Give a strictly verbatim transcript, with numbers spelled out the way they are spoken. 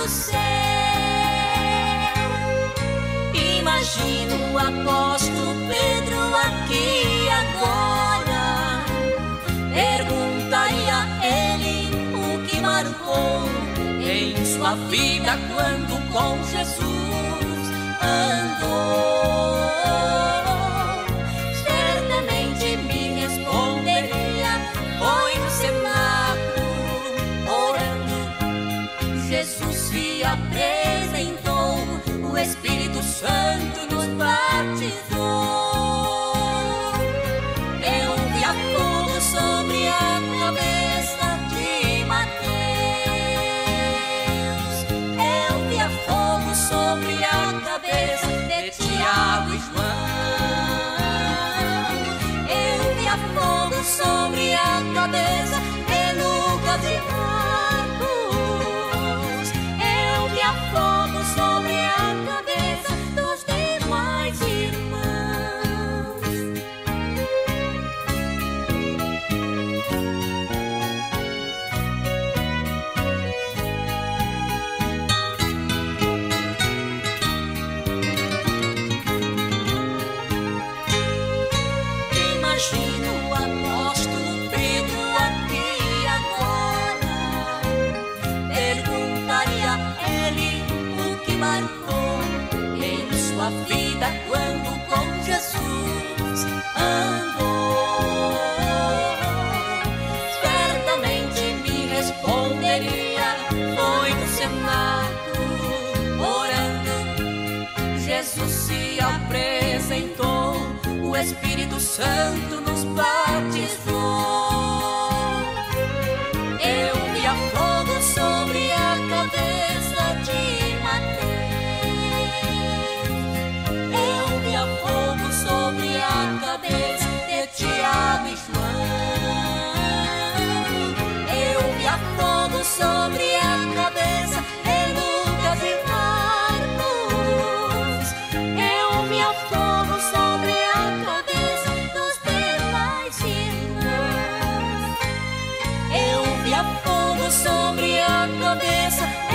do céu. Imagino o apóstolo Pedro aqui agora. Perguntaria a ele o que marcou em sua vida quando com Jesus andou. Certamente me responderia, foi no cenáculo, orando, Jesus se apresentou, o Espírito Santo nos batizou. Eu vi a fogo sobre a cabeça de Mateus, eu vi a fogo sobre a cabeça de Tiago e João, eu vi a fogo sobre a cabeça de Lucas e Marcos, eu vi a fogo sobre a cabeça dos demais irmãos. Imagino o apóstolo Pedro aqui agora. Perguntaria a ele o que marcou em sua vida quando com Jesus andou. Certamente me responderia, foi no cenáculo, orando, Jesus se apresentou, o Espírito Santo nos batizou. Eu vi a fogo sobre a cabeça de Mateus, eu vi a fogo sobre a cabeça de Tiago e João, eu vi a fogo sobre a cabeça de Lucas e Marcos, eu vi a fogo sobre a cabeça dos demais irmãos, eu vi a fogo sobre a cabeça